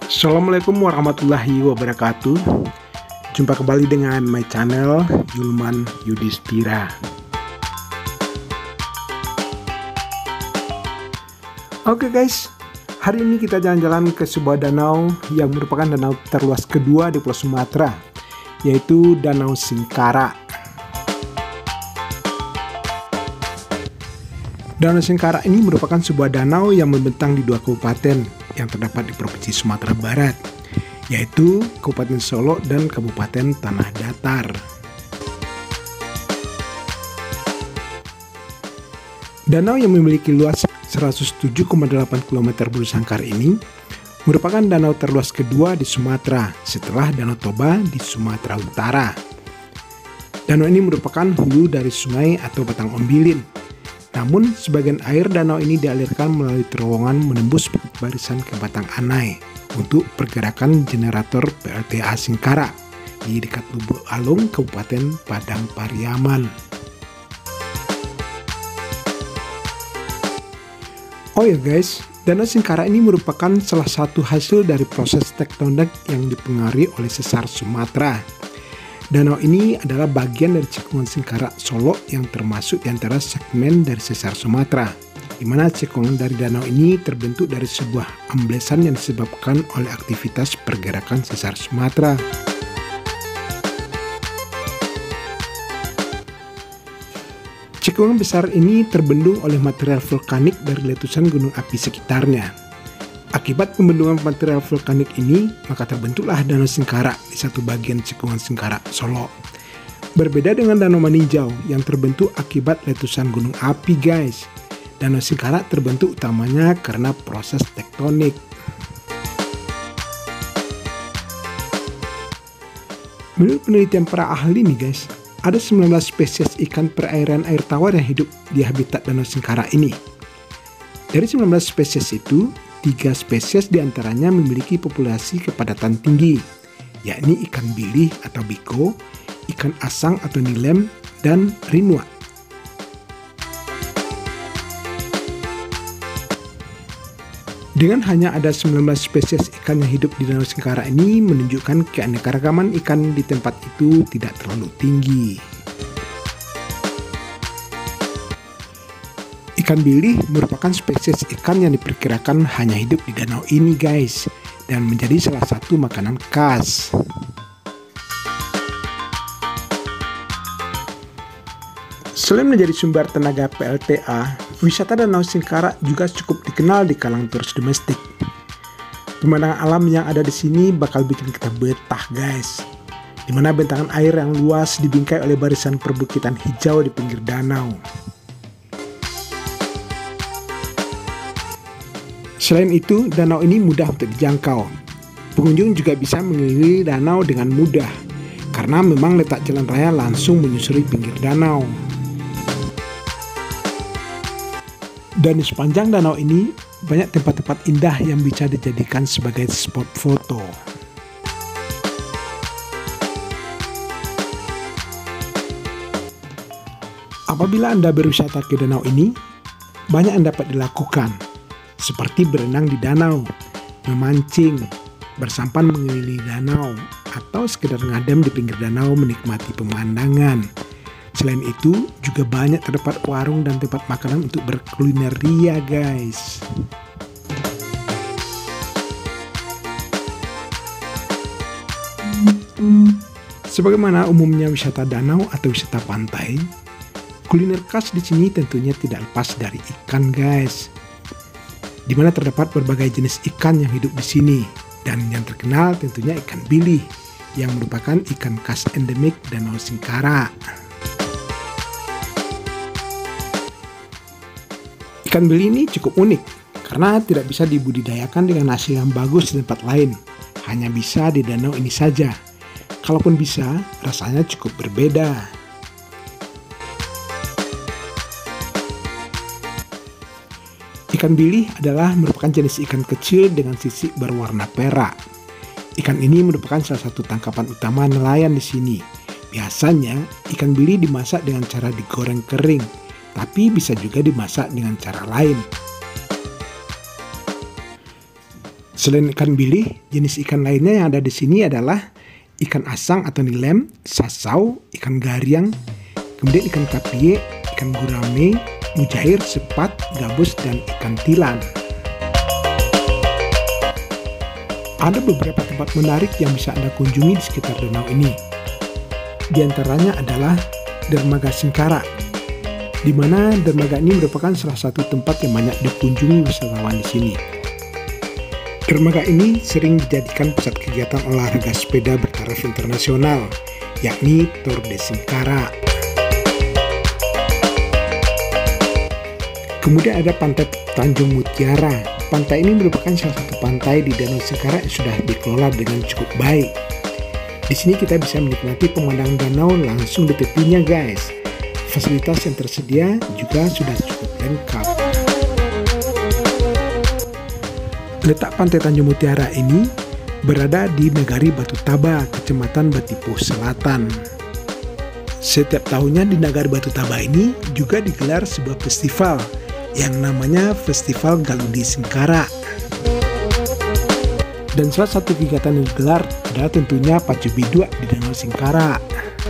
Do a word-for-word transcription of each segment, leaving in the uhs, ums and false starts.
Assalamualaikum warahmatullahi wabarakatuh. Jumpa kembali dengan my channel Julman Yudhistira. Oke guys, hari ini kita jalan-jalan ke sebuah danau yang merupakan danau terluas kedua di Pulau Sumatera, yaitu Danau Singkara. Danau Singkara ini merupakan sebuah danau yang membentang di dua kabupaten yang terdapat di Provinsi Sumatera Barat, yaitu Kabupaten Solo dan Kabupaten Tanah Datar. Danau yang memiliki luas seratus tujuh koma delapan kilometer bulu sangkar ini merupakan danau terluas kedua di Sumatera setelah Danau Toba di Sumatera Utara. Danau ini merupakan hulu dari sungai atau batang ombilin. Namun, sebagian air danau ini dialirkan melalui terowongan menembus barisan ke Batang Anai untuk pergerakan generator P L T A Singkara di dekat Lubuk Alung, Kabupaten Padang Pariaman. Oh ya guys, Danau Singkara ini merupakan salah satu hasil dari proses tektonik yang dipengaruhi oleh sesar Sumatera. Danau ini adalah bagian dari cekungan Singkara Solo yang termasuk di antara segmen dari sesar Sumatera, di mana cekungan dari danau ini terbentuk dari sebuah amblesan yang disebabkan oleh aktivitas pergerakan sesar Sumatera. Cekungan besar ini terbendung oleh material vulkanik dari letusan gunung api sekitarnya. Akibat pembendungan material vulkanik ini, maka terbentuklah Danau Singkara di satu bagian cekungan Singkara Solo. Berbeda dengan Danau Maninjau yang terbentuk akibat letusan gunung api guys. Danau Singkara terbentuk utamanya karena proses tektonik. Menurut penelitian para ahli nih guys, ada sembilan belas spesies ikan perairan air tawar yang hidup di habitat Danau Singkara ini. Dari sembilan belas spesies itu, tiga spesies diantaranya memiliki populasi kepadatan tinggi, yakni ikan bilih atau biko, ikan asang atau nilem, dan rinua. Dengan hanya ada sembilan belas spesies ikan yang hidup di Danau Singkara ini menunjukkan keanekaragaman ikan di tempat itu tidak terlalu tinggi. Ikan bilih merupakan spesies ikan yang diperkirakan hanya hidup di danau ini guys, dan menjadi salah satu makanan khas. Selain menjadi sumber tenaga P L T A, wisata Danau Singkara juga cukup dikenal di kalangan turis domestik. Pemandangan alam yang ada di sini bakal bikin kita betah guys, di mana bentangan air yang luas dibingkai oleh barisan perbukitan hijau di pinggir danau. Selain itu, danau ini mudah untuk dijangkau. Pengunjung juga bisa mengelilingi danau dengan mudah, karena memang letak jalan raya langsung menyusuri pinggir danau. Dan di sepanjang danau ini, banyak tempat-tempat indah yang bisa dijadikan sebagai spot foto. Apabila Anda berwisata ke danau ini, banyak yang dapat dilakukan, seperti berenang di danau, memancing, bersampan mengelilingi danau, atau sekedar ngadem di pinggir danau menikmati pemandangan. Selain itu, juga banyak terdapat warung dan tempat makanan untuk berkuliner ria guys. Sebagaimana umumnya wisata danau atau wisata pantai, kuliner khas di sini tentunya tidak lepas dari ikan guys, di mana terdapat berbagai jenis ikan yang hidup di sini, dan yang terkenal tentunya ikan bilih yang merupakan ikan khas endemik Danau Singkara. Ikan bilih ini cukup unik karena tidak bisa dibudidayakan dengan hasil yang bagus di tempat lain, hanya bisa di danau ini saja. Kalaupun bisa, rasanya cukup berbeda. Ikan bilih adalah merupakan jenis ikan kecil dengan sisik berwarna perak. Ikan ini merupakan salah satu tangkapan utama nelayan di sini. Biasanya, ikan bilih dimasak dengan cara digoreng kering, tapi bisa juga dimasak dengan cara lain. Selain ikan bilih, jenis ikan lainnya yang ada di sini adalah ikan asang atau nilem, sasau, ikan gariang, kemudian ikan kapie, ikan gurame, mujair, sepat, gabus, dan ikan tilan. Ada beberapa tempat menarik yang bisa Anda kunjungi di sekitar danau ini. Di antaranya adalah Dermaga Singkara, di mana dermaga ini merupakan salah satu tempat yang banyak dikunjungi wisatawan di sini. Dermaga ini sering dijadikan pusat kegiatan olahraga sepeda bertaraf internasional, yakni Tour de Singkara. Kemudian ada Pantai Tanjung Mutiara. Pantai ini merupakan salah satu pantai di Danau Singkara yang sudah dikelola dengan cukup baik. Di sini kita bisa menikmati pemandangan danau langsung di tepinya, guys. Fasilitas yang tersedia juga sudah cukup lengkap. Letak Pantai Tanjung Mutiara ini berada di Nagari Batu Taba, Kecamatan Batipuh Selatan. Setiap tahunnya di Nagari Batu Taba ini juga digelar sebuah festival yang namanya Festival Galudi Singkara. Dan salah satu kegiatan yang digelar adalah tentunya pacu biduak di Danau Singkara.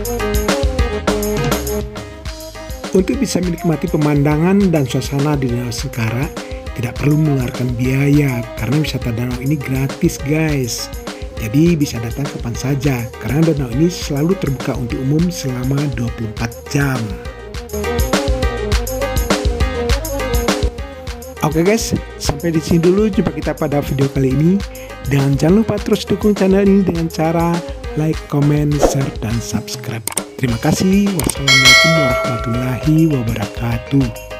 Untuk bisa menikmati pemandangan dan suasana di Danau Singkara, tidak perlu mengeluarkan biaya karena wisata danau ini gratis, guys. Jadi bisa datang kapan saja karena danau ini selalu terbuka untuk umum selama dua puluh empat jam. Oke guys, sampai di sini dulu jumpa kita pada video kali ini. Dan jangan lupa terus dukung channel ini dengan cara like, comment, share, dan subscribe. Terima kasih. Wassalamualaikum warahmatullahi wabarakatuh.